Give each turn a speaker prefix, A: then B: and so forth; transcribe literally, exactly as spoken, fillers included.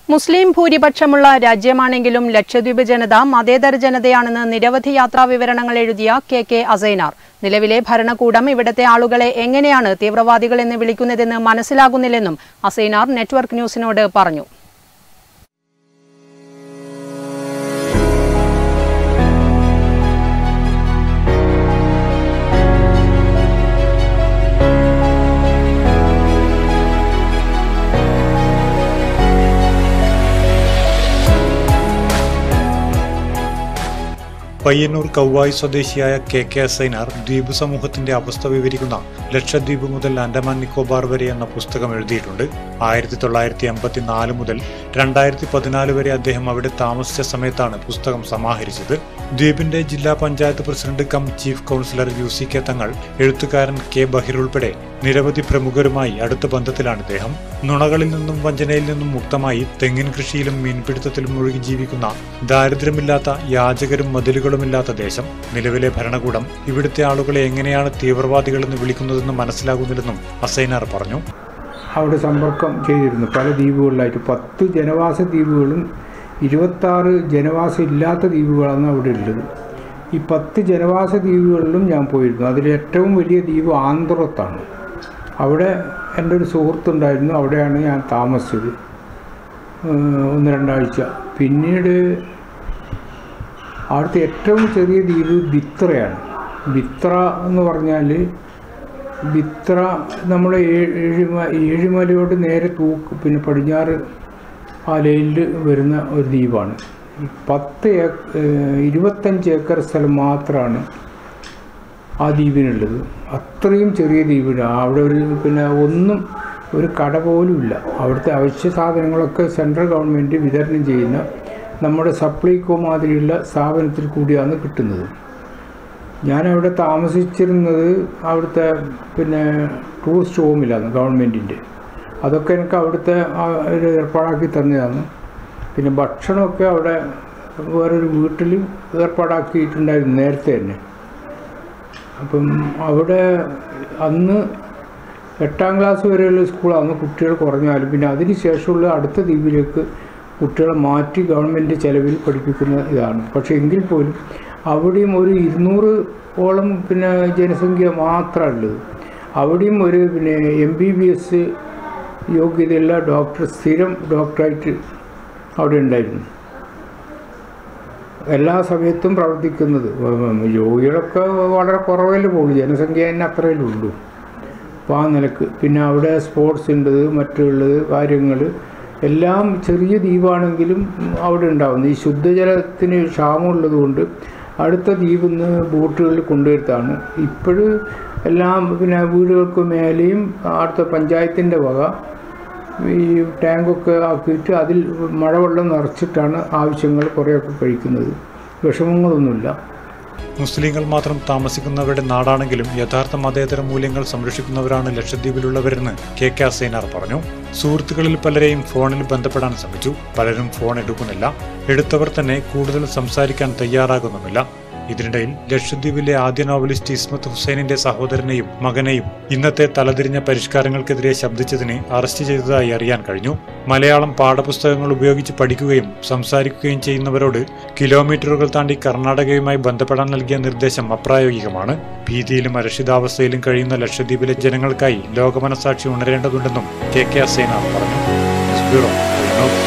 A: മുസ്ലിം ഭൂരിപക്ഷമുള്ള രാജ്യമാണെങ്കിലും ലക്ഷദ്വീപ് ജനത മതേതര ജനതയാണെന്ന് നിരവധി യാത്രാ വിവരണങ്ങൾ എഴുതിയ കെ കെ അസൈനാർ. നിലവിലെ ഭരണകൂടം ഇവിടത്തെ ആളുകളെ എങ്ങനെയാണ് തീവ്രവാദികൾ എന്ന് വിളിക്കുന്നതെന്ന് മനസ്സിലാകുന്നില്ലെന്നും അസൈനാർ നെറ്റ്വർക്ക് ന്യൂസിനോട് പറഞ്ഞു.
B: പയ്യന്നൂർ കൗവായി സ്വദേശിയായ കെ കെ അസൈനാർ ദ്വീപ് സമൂഹത്തിന്റെ അവസ്ഥ വിവരിക്കുന്ന ലക്ഷദ്വീപ് മുതൽ ആൻഡമാൻ നിക്കോബാർ വരെ എന്ന പുസ്തകം എഴുതിയിട്ടുണ്ട്. ആയിരത്തി തൊള്ളായിരത്തി അമ്പത്തിനാല് മുതൽ രണ്ടായിരത്തി പതിനാല് വരെ അദ്ദേഹം അവിടെ താമസിച്ച സമയത്താണ് പുസ്തകം സമാഹരിച്ചത്. ദ്വീപിന്റെ ജില്ലാ panchayat president cum chief councillor U C K Thangal, എഴുത്തുകാരൻ കെ ബഹിർ ഉൾപ്പെടെ നിരവധി പ്രമുഖരുമായി അടുത്ത ബന്ധത്തിലാണ് ഇദ്ദേഹം. നുണകളിൽ നിന്നും വഞ്ചനയിൽ നിന്നും മുക്തമായി തെങ്ങിൻ കൃഷിയിലും മീൻപിടുത്തത്തിലും മുഴുകി ജീവിക്കുന്ന ദാരിദ്ര്യമില്ലാത്ത യാചകരും മതിലുകളുമില്ലാത്ത ദേശം. നിലവിലെ ഭരണകൂടം ഇവിടുത്തെ ആളുകളെ എങ്ങനെയാണ് തീവ്രവാദികളെന്ന് വിളിക്കുന്നതെന്ന് മനസ്സിലാകുന്നില്ലെന്നും അസൈനാർ പറഞ്ഞു.
C: അവിടെ സമ്പർക്കം ചെയ്തിരുന്നു പല ദ്വീപുകളിലായിട്ട്. പത്ത് ജനവാസ ദ്വീപുകളും ഇരുപത്താറ് ജനവാസം ഇല്ലാത്ത ദ്വീപുകളാണ് അവിടെ ഉള്ളത്. ഈ പത്ത് ജനവാസ ദ്വീപുകളിലും ഞാൻ പോയിരുന്നു. അതിൽ ഏറ്റവും വലിയ ദ്വീപ് ആന്ധ്രത്താണ്. അവിടെ എൻ്റെ ഒരു സുഹൃത്തുണ്ടായിരുന്നു. അവിടെയാണ് ഞാൻ താമസിച്ചത് ഒന്ന് രണ്ടാഴ്ച. പിന്നീട് അവിടുത്തെ ഏറ്റവും ചെറിയ ദ്വീപ് ബിത്രയാണ്. ബിത്ര എന്ന് പറഞ്ഞാൽ ബിത്ര നമ്മുടെ ഏഴിമ ഏഴിമലയോട് നേരെ തൂക്ക് പിന്നെ പടിഞ്ഞാറ് ആ ലൈനിൽ വരുന്ന ഒരു ദ്വീപാണ്. പത്ത് ഇരുപത്തഞ്ച് ഏക്കർ സ്ഥലം മാത്രമാണ് ആ ദ്വീപിനുള്ളത്. അത്രയും ചെറിയ ദ്വീപിന് അവിടെ ഒരു പിന്നെ ഒന്നും ഒരു കട പോലും ഇല്ല. അവിടുത്തെ അവശ്യ സാധനങ്ങളൊക്കെ സെൻട്രൽ ഗവൺമെൻറ് വിതരണം ചെയ്യുന്ന നമ്മുടെ സപ്ലൈകോ മാതിരിയുള്ള സ്ഥാപനത്തിൽ കൂടിയാണ് കിട്ടുന്നത്. ഞാനവിടെ താമസിച്ചിരുന്നത് അവിടുത്തെ പിന്നെ ടൂറിസ്റ്റ് ഹോമിലാണ് ഗവൺമെൻറ്റിൻ്റെ. അതൊക്കെ എനിക്ക് അവിടുത്തെ ഒരു ഏർപ്പാടാക്കി തന്നതാണ്. പിന്നെ ഭക്ഷണമൊക്കെ അവിടെ വേറൊരു വീട്ടിൽ ഏർപ്പാടാക്കിയിട്ടുണ്ടായിരുന്നു നേരത്തെ തന്നെ. അപ്പം അവിടെ അന്ന് എട്ടാം ക്ലാസ് വരെയുള്ള സ്കൂളാണ് കുട്ടികൾ കുറഞ്ഞാലും. പിന്നെ അതിന് ശേഷമുള്ള അടുത്ത ദ്വീപിലേക്ക് കുട്ടികളെ മാറ്റി ഗവൺമെൻറ് ചെലവിൽ പഠിപ്പിക്കുന്ന ഇതാണ്. പക്ഷേ എങ്കിൽ പോലും അവിടെയും ഒരു ഇരുന്നൂറ് ഓളം പിന്നെ ജനസംഖ്യ മാത്രമുള്ളത്. അവിടെയും ഒരു പിന്നെ എം ബി ബി എസ് യോഗ്യതയുള്ള ഡോക്ടർ, സ്ഥിരം ഡോക്ടറായിട്ട് അവിടെ ഉണ്ടായിരുന്നു. എല്ലാ സമയത്തും പ്രവർത്തിക്കുന്നത്. രോഗികളൊക്കെ വളരെ കുറവല്ലേ പോകുള്ളൂ, ജനസംഖ്യ തന്നെ അത്രയല്ലേ ഉള്ളൂ. അപ്പോൾ ആ നിലക്ക് പിന്നെ അവിടെ സ്പോർട്സ് ഉണ്ട്, മറ്റുള്ളത് കാര്യങ്ങൾ എല്ലാം ചെറിയ ദ്വീപാണെങ്കിലും അവിടെ ഉണ്ടാവുന്നു. ഈ ശുദ്ധജലത്തിന് ക്ഷാമമുള്ളത് കൊണ്ട് അടുത്ത ദ്വീപിൽ നിന്ന് ബോട്ടുകളിൽ കൊണ്ടുവരുത്താണ്. ഇപ്പോഴും എല്ലാം പിന്നെ വീടുകൾക്ക് മേലെയും അടുത്ത പഞ്ചായത്തിൻ്റെ വക ഈ ടാങ്കൊക്കെ ആക്കിയിട്ട് അതിൽ മഴവെള്ളം നിറച്ചിട്ടാണ് ആവശ്യങ്ങൾ കുറേയൊക്കെ കഴിക്കുന്നത്. വിഷമങ്ങളൊന്നുമില്ല.
B: മുസ്ലിങ്ങൾ മാത്രം താമസിക്കുന്നവരുടെ നാടാണെങ്കിലും യഥാർത്ഥ മതേതര മൂല്യങ്ങൾ സംരക്ഷിക്കുന്നവരാണ് ലക്ഷദ്വീപിലുള്ളവരെന്ന് കെ കെ അസൈനാർ പറഞ്ഞു. സുഹൃത്തുക്കളിൽ പലരെയും ഫോണിൽ ബന്ധപ്പെടാൻ ശ്രമിച്ചു. പലരും ഫോൺ എടുക്കുന്നില്ല. എടുത്തവർ തന്നെ കൂടുതൽ സംസാരിക്കാൻ തയ്യാറാകുന്നുമില്ല. ഇതിനിടയിൽ ലക്ഷദ്വീപിലെ ആദ്യ നോവലിസ്റ്റ് ഇസ്മത്ത് ഹുസൈനിന്റെ സഹോദരനെയും മകനെയും ഇന്നത്തെ തലതിരിഞ്ഞ പരിഷ്കാരങ്ങൾക്കെതിരെ ശബ്ദിച്ചതിന് അറസ്റ്റ് ചെയ്തതായി അറിയാൻ കഴിഞ്ഞു. മലയാളം പാഠപുസ്തകങ്ങൾ ഉപയോഗിച്ച് പഠിക്കുകയും സംസാരിക്കുകയും ചെയ്യുന്നവരോട് കിലോമീറ്ററുകൾ താണ്ടി കർണാടകയുമായി ബന്ധപ്പെടാൻ നൽകിയ നിർദ്ദേശം അപ്രായോഗികമാണ്. ഭീതിയിലും അരക്ഷിതാവസ്ഥയിലും കഴിയുന്ന ലക്ഷദ്വീപിലെ ജനങ്ങൾക്കായി ലോകമനസാക്ഷി ഉണരേണ്ടതുണ്ടെന്നും കെ കെ അസൈനാർ പറഞ്ഞു. News bureau.